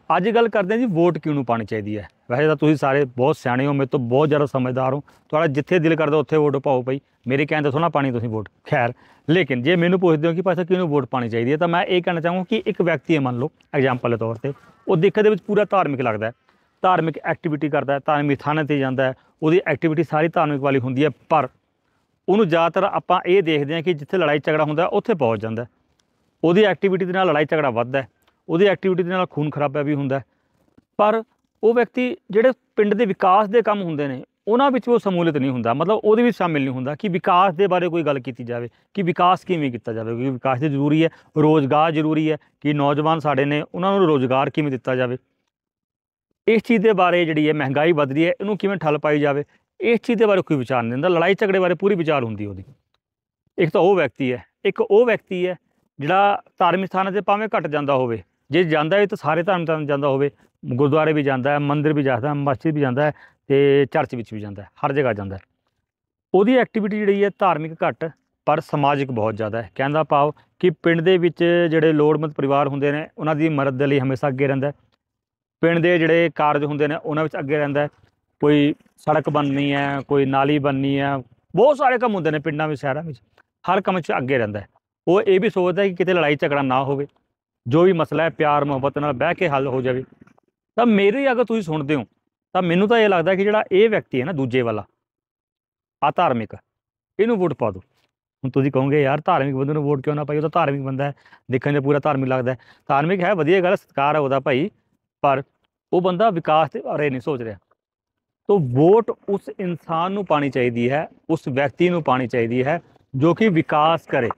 ਅੱਜ ਗੱਲ ਕਰਦੇ ਹਾਂ जी वोट ਕਿਹਨੂੰ ਪਾਣੀ ਚਾਹੀਦੀ ਹੈ। ਵੈਸੇ ਤਾਂ ਤੁਸੀਂ ਸਾਰੇ ਬਹੁਤ ਸਿਆਣੇ ਹੋ, ਮੇਰੇ ਤੋਂ ਬਹੁਤ ਜ਼ਿਆਦਾ ਸਮਝਦਾਰ ਹੋ, ਤੁਹਾਡਾ ਜਿੱਥੇ ਦਿਲ ਕਰਦਾ ਉੱਥੇ ਵੋਟ ਪਾਓ ਭਾਈ, ਮੇਰੇ ਕਹਿਣ 'ਤੇ ਥੋੜ੍ਹਾ ਪਾਣੀ ਤੁਸੀਂ ਵੋਟ। ਖੈਰ ਲੇਕਿਨ ਜੇ ਮੈਨੂੰ ਪੁੱਛਦੇ ਹੋ ਕਿ ਭਾਈ ਸਾਹਿਬ ਕਿਹਨੂੰ ਵੋਟ ਪਾਣੀ ਚਾਹੀਦੀ ਹੈ, ਤਾਂ ਮੈਂ ਇਹ ਕਹਿਣਾ ਚਾਹੂੰਗਾ ਕਿ ਇੱਕ ਵਿਅਕਤੀ ਹੈ, ਮੰਨ ਲਓ ਐਗਜ਼ਾਮਪਲ ਦੇ ਤੌਰ 'ਤੇ, ਉਹ ਦੇਖਣ ਦੇ ਵਿੱਚ ਪੂਰਾ ਧਾਰਮਿਕ ਲੱਗਦਾ ਹੈ, ਧਾਰਮਿਕ ਐਕਟੀਵਿਟੀ ਕਰਦਾ ਹੈ, ਧਾਰਮਿਕ ਥਾਣੇ 'ਤੇ ਜਾਂਦਾ ਹੈ, ਉਹਦੀ ਐਕਟੀਵਿਟੀ ਸਾਰੀ ਧਾਰਮਿਕ ਵਾਲੀ ਹੁੰਦੀ ਹੈ, ਪਰ ਉਹਨੂੰ ਜ਼ਿਆਦਾਤਰ ਆਪਾਂ ਇਹ ਦੇਖਦੇ ਹਾਂ ਕਿ ਜਿੱਥੇ ਲੜਾਈ ਝਗੜਾ ਹੁੰਦਾ ਉੱਥੇ ਪਹੁੰਚ ਜਾਂਦਾ। ਉਹਦੀ ਐਕਟੀਵਿਟੀ ਦੇ ਨਾਲ ਲੜਾਈ ਝਗੜਾ ਵੱਧਦਾ, ਉਹਦੀ ਐਕਟੀਵਿਟੀ ਦੇ ਨਾਲ ਖੂਨ ਖਰਾਬਾ ਵੀ ਹੁੰਦਾ। ਪਰ ਉਹ ਵਿਅਕਤੀ ਜਿਹੜੇ ਪਿੰਡ ਦੇ ਵਿਕਾਸ ਦੇ ਕੰਮ ਹੁੰਦੇ ਨੇ ਉਹਨਾਂ ਵਿੱਚ ਉਹ ਸਮੂਲਿਤ ਨਹੀਂ ਹੁੰਦਾ, ਮਤਲਬ ਉਹਦੇ ਵਿੱਚ ਸ਼ਾਮਿਲ ਨਹੀਂ ਹੁੰਦਾ ਕਿ ਵਿਕਾਸ ਦੇ ਬਾਰੇ ਕੋਈ ਗੱਲ ਕੀਤੀ ਜਾਵੇ ਕਿ ਵਿਕਾਸ ਕਿਵੇਂ ਕੀਤਾ ਜਾਵੇ, ਕਿਉਂਕਿ ਵਿਕਾਸ ਦੇ ਜ਼ਰੂਰੀ ਹੈ, ਰੋਜ਼ਗਾਰ ਜ਼ਰੂਰੀ ਹੈ ਕਿ ਨੌਜਵਾਨ ਸਾਡੇ ਨੇ ਉਹਨਾਂ ਨੂੰ ਰੋਜ਼ਗਾਰ ਕਿਵੇਂ ਦਿੱਤਾ ਜਾਵੇ, ਇਸ ਚੀਜ਼ ਦੇ ਬਾਰੇ ਜਿਹੜੀ ਹੈ ਮਹਿੰਗਾਈ ਵੱਧ ਰਹੀ ਹੈ ਇਹਨੂੰ ਕਿਵੇਂ ਠੱਲ ਪਾਈ ਜਾਵੇ, ਇਸ ਚੀਜ਼ ਦੇ ਬਾਰੇ ਕੋਈ ਵਿਚਾਰ ਨਹੀਂ ਦਿੰਦਾ। ਲੜਾਈ ਝਗੜੇ ਬਾਰੇ ਪੂਰੀ ਵਿਚਾਰ ਹੁੰਦੀ ਉਹਦੀ। ਇੱਕ ਤਾਂ ਉਹ ਵਿਅਕਤੀ ਹੈ, ਇੱਕ ਉਹ ਵਿਅਕਤੀ ਹੈ ਜਿਹੜਾ ਧਾਰਮਿਕ ਸਥਾਨਾਂ 'ਤੇ ਭਾਵੇਂ ਘੱਟ ਜਾਂਦਾ ਹੋਵੇ, ਜੇ ਜਾਂਦਾ ਹੈ ਤਾਂ ਸਾਰੇ ਧਰਮ ਸਥਾਨ ਜਾਂਦਾ ਹੋਵੇ, ਗੁਰਦੁਆਰੇ ਵੀ ਜਾਂਦਾ ਹੈ, ਮੰਦਿਰ ਵੀ ਜਾਂਦਾ, ਮਸਜਿਦ ਵੀ ਜਾਂਦਾ ਹੈ ਅਤੇ ਚਰਚ ਵਿੱਚ ਵੀ ਜਾਂਦਾ, ਹਰ ਜਗ੍ਹਾ ਜਾਂਦਾ। ਉਹਦੀ ਐਕਟੀਵਿਟੀ ਜਿਹੜੀ ਹੈ ਧਾਰਮਿਕ ਘੱਟ ਪਰ ਸਮਾਜਿਕ ਬਹੁਤ ਜ਼ਿਆਦਾ ਹੈ। ਕਹਿਣ ਦਾ ਭਾਵ ਕਿ ਪਿੰਡ ਦੇ ਵਿੱਚ ਜਿਹੜੇ ਲੋੜਵੰਦ ਪਰਿਵਾਰ ਹੁੰਦੇ ਨੇ ਉਹਨਾਂ ਦੀ ਮਦਦ ਦੇ ਲਈ ਹਮੇਸ਼ਾ ਅੱਗੇ ਰਹਿੰਦਾ। ਪਿੰਡ ਦੇ ਜਿਹੜੇ ਕਾਰਜ ਹੁੰਦੇ ਨੇ ਉਹਨਾਂ ਵਿੱਚ ਅੱਗੇ ਰਹਿੰਦਾ। ਕੋਈ ਸੜਕ ਬਣਨੀ ਹੈ, ਕੋਈ ਨਾਲੀ ਬਣਨੀ ਹੈ, ਬਹੁਤ ਸਾਰੇ ਕੰਮ ਹੁੰਦੇ ਨੇ ਪਿੰਡਾਂ ਵਿੱਚ, ਸ਼ਹਿਰਾਂ ਵਿੱਚ, ਹਰ ਕੰਮ 'ਚ ਅੱਗੇ ਰਹਿੰਦਾ। ਉਹ ਇਹ ਵੀ ਸੋਚਦਾ ਕਿ ਕਿਤੇ ਲੜਾਈ ਝਗੜਾ ਨਾ ਹੋਵੇ, ਜੋ ਵੀ ਮਸਲਾ ਹੈ ਪਿਆਰ ਮੁਹੱਬਤ ਨਾਲ ਬਹਿ ਕੇ ਹੱਲ ਹੋ ਜਾਵੇ। ਤਾਂ ਮੇਰੀ ਅਗਰ ਤੁਸੀਂ ਸੁਣਦੇ ਹੋ ਤਾਂ ਮੈਨੂੰ ਤਾਂ ਇਹ ਲੱਗਦਾ ਕਿ ਜਿਹੜਾ ਇਹ ਵਿਅਕਤੀ ਹੈ ਨਾ ਦੂਜੇ ਵਾਲਾ ਅਧਾਰਮਿਕ, ਇਹਨੂੰ ਵੋਟ ਪਾ ਦਿਓ। ਹੁਣ ਤੁਸੀਂ ਕਹੋਗੇ ਯਾਰ ਧਾਰਮਿਕ ਬੰਦੇ ਨੂੰ ਵੋਟ ਕਿਉਂ ਨਾ ਪਾਈ, ਉਹ ਤਾਂ ਧਾਰਮਿਕ ਬੰਦਾ ਹੈ, ਦੇਖਣ 'ਚ ਪੂਰਾ ਧਾਰਮਿਕ ਲੱਗਦਾ। ਧਾਰਮਿਕ ਹੈ, ਵਧੀਆ ਗੱਲ, ਸਤਿਕਾਰ ਹੈ ਉਹਦਾ ਭਾਈ, ਪਰ ਉਹ ਬੰਦਾ ਵਿਕਾਸ ਦੇ ਬਾਰੇ ਨਹੀਂ ਸੋਚ ਰਿਹਾ। ਤਾਂ ਵੋਟ ਉਸ ਇਨਸਾਨ ਨੂੰ ਪਾਣੀ ਚਾਹੀਦੀ ਹੈ, ਉਸ ਵਿਅਕਤੀ ਨੂੰ ਪਾਣੀ ਚਾਹੀਦੀ ਹੈ ਜੋ ਕਿ ਵਿਕਾਸ ਕਰੇ,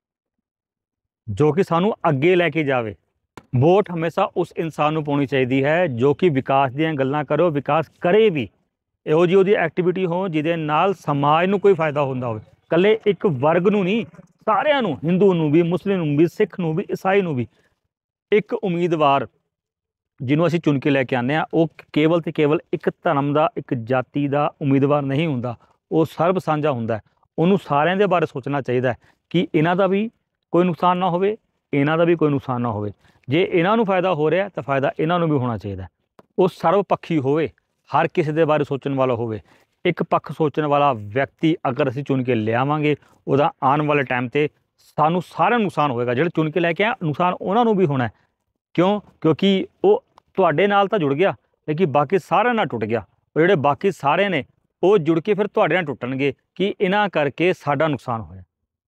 ਜੋ ਕਿ ਸਾਨੂੰ ਅੱਗੇ ਲੈ ਕੇ ਜਾਵੇ। ਵੋਟ ਹਮੇਸ਼ਾ ਉਸ ਇਨਸਾਨ ਨੂੰ ਪਾਉਣੀ ਚਾਹੀਦੀ ਹੈ ਜੋ ਕਿ ਵਿਕਾਸ ਦੀਆਂ ਗੱਲਾਂ ਕਰੋ, ਵਿਕਾਸ ਕਰੇ ਵੀ, ਇਹੋ ਜਿਹੀ ਉਹਦੀ ਐਕਟੀਵਿਟੀ ਹੋ ਜਿਹਦੇ ਨਾਲ ਸਮਾਜ ਨੂੰ ਕੋਈ ਫਾਇਦਾ ਹੁੰਦਾ ਹੋਵੇ, ਇਕੱਲੇ ਇੱਕ ਵਰਗ ਨੂੰ ਨਹੀਂ, ਸਾਰਿਆਂ ਨੂੰ, ਹਿੰਦੂ ਨੂੰ ਵੀ, ਮੁਸਲਿਮ ਨੂੰ ਵੀ, ਸਿੱਖ ਨੂੰ ਵੀ, ਈਸਾਈ ਨੂੰ ਵੀ। ਇੱਕ ਉਮੀਦਵਾਰ ਜਿਹਨੂੰ ਅਸੀਂ ਚੁਣ ਕੇ ਲੈ ਕੇ ਆਉਂਦੇ ਹਾਂ ਉਹ ਕੇਵਲ ਅਤੇ ਕੇਵਲ ਇੱਕ ਧਰਮ ਦਾ, ਇੱਕ ਜਾਤੀ ਦਾ ਉਮੀਦਵਾਰ ਨਹੀਂ ਹੁੰਦਾ, ਉਹ ਸਰਬ ਸਾਂਝਾ ਹੁੰਦਾ। ਉਹਨੂੰ ਸਾਰਿਆਂ ਦੇ ਬਾਰੇ ਸੋਚਣਾ ਚਾਹੀਦਾ ਕਿ ਇਹਨਾਂ ਦਾ ਵੀ ਕੋਈ ਨੁਕਸਾਨ ਨਾ ਹੋਵੇ, ਇਹਨਾਂ ਦਾ ਵੀ ਕੋਈ ਨੁਕਸਾਨ ਨਾ ਹੋਵੇ। ਜੇ ਇਹਨਾਂ ਨੂੰ ਫਾਇਦਾ ਹੋ ਰਿਹਾ ਤਾਂ ਫਾਇਦਾ ਇਹਨਾਂ ਨੂੰ ਵੀ ਹੋਣਾ ਚਾਹੀਦਾ। ਉਹ ਸਰਬ ਪੱਖੀ ਹੋਵੇ, ਹਰ ਕਿਸੇ ਦੇ ਬਾਰੇ ਸੋਚਣ ਵਾਲਾ ਹੋਵੇ। ਇੱਕ ਪੱਖ ਸੋਚਣ ਵਾਲਾ ਵਿਅਕਤੀ ਅਗਰ ਅਸੀਂ ਚੁਣ ਕੇ ਲਿਆਵਾਂਗੇ, ਉਹਦਾ ਆਉਣ ਵਾਲੇ ਟਾਈਮ 'ਤੇ ਸਾਨੂੰ ਸਾਰਿਆਂ ਨੂੰ ਨੁਕਸਾਨ ਹੋਏਗਾ। ਜਿਹੜੇ ਚੁਣ ਕੇ ਲੈ ਕੇ ਆਏ ਨੁਕਸਾਨ ਉਹਨਾਂ ਨੂੰ ਵੀ ਹੋਣਾ। ਕਿਉਂ? ਕਿਉਂਕਿ ਉਹ ਤੁਹਾਡੇ ਨਾਲ ਤਾਂ ਜੁੜ ਗਿਆ ਲੇਕਿਨ ਬਾਕੀ ਸਾਰਿਆਂ ਨਾਲ ਟੁੱਟ ਗਿਆ। ਉਹ ਜਿਹੜੇ ਬਾਕੀ ਸਾਰੇ ਨੇ ਉਹ ਜੁੜ ਕੇ ਫਿਰ ਤੁਹਾਡੇ ਨਾਲ ਟੁੱਟਣਗੇ ਕਿ ਇਹਨਾਂ ਕਰਕੇ ਸਾਡਾ ਨੁਕਸਾਨ ਹੋਇਆ।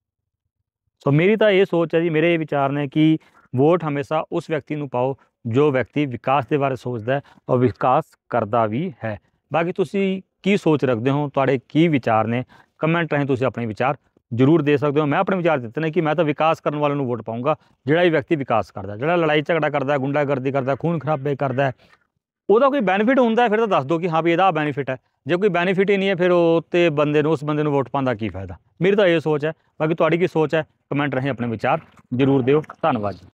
ਸੋ ਮੇਰੀ ਤਾਂ ਇਹ ਸੋਚ ਹੈ ਜੀ, ਮੇਰੇ ਇਹ ਵਿਚਾਰ ਨੇ ਕਿ ਵੋਟ ਹਮੇਸ਼ਾ ਉਸ ਵਿਅਕਤੀ ਨੂੰ ਪਾਓ ਜੋ ਵਿਅਕਤੀ ਵਿਕਾਸ ਦੇ ਬਾਰੇ ਸੋਚਦਾ ਔਰ ਵਿਕਾਸ ਕਰਦਾ ਵੀ ਹੈ। ਬਾਕੀ ਤੁਸੀਂ ਕੀ ਸੋਚ ਰੱਖਦੇ ਹੋ, ਤੁਹਾਡੇ ਕੀ ਵਿਚਾਰ ਨੇ, ਕਮੈਂਟ ਰਾਹੀਂ ਤੁਸੀਂ ਆਪਣੇ ਵਿਚਾਰ ਜ਼ਰੂਰ ਦੇ ਸਕਦੇ ਹੋ। ਮੈਂ ਆਪਣੇ ਵਿਚਾਰ ਦਿੱਤੇ ਨੇ ਕਿ ਮੈਂ ਤਾਂ ਵਿਕਾਸ ਕਰਨ ਵਾਲੇ ਨੂੰ ਵੋਟ ਪਾਊਂਗਾ, ਜਿਹੜਾ ਵੀ ਵਿਅਕਤੀ ਵਿਕਾਸ ਕਰਦਾ। ਜਿਹੜਾ ਲੜਾਈ ਝਗੜਾ ਕਰਦਾ, ਗੁੰਡਾਗਰਦੀ ਕਰਦਾ, ਖੂਨ ਖਰਾਬੇ ਕਰਦਾ, ਉਹਦਾ ਕੋਈ ਬੈਨੀਫਿਟ ਹੁੰਦਾ ਫਿਰ ਤਾਂ ਦੱਸ ਦਿਓ ਕਿ ਹਾਂ ਵੀ ਇਹਦਾ ਬੈਨੀਫਿਟ ਹੈ। ਜੇ ਕੋਈ ਬੈਨੀਫਿਟ ਹੀ ਨਹੀਂ ਹੈ ਫਿਰ ਉਹ ਤੇ ਬੰਦੇ ਨੂੰ, ਉਸ ਬੰਦੇ ਨੂੰ ਵੋਟ ਪਾਉਣ ਦਾ ਕੀ ਫਾਇਦਾ। ਮੇਰੀ ਤਾਂ ਇਹ ਸੋਚ ਹੈ। ਬਾਕੀ ਤੁਹਾਡੀ ਕੀ ਸੋਚ ਹੈ, ਕਮੈਂਟ ਰਾਹੀਂ ਆਪਣੇ ਵਿਚਾਰ ਜ਼ਰੂਰ ਦਿਓ। ਧੰਨਵਾਦ ਜੀ।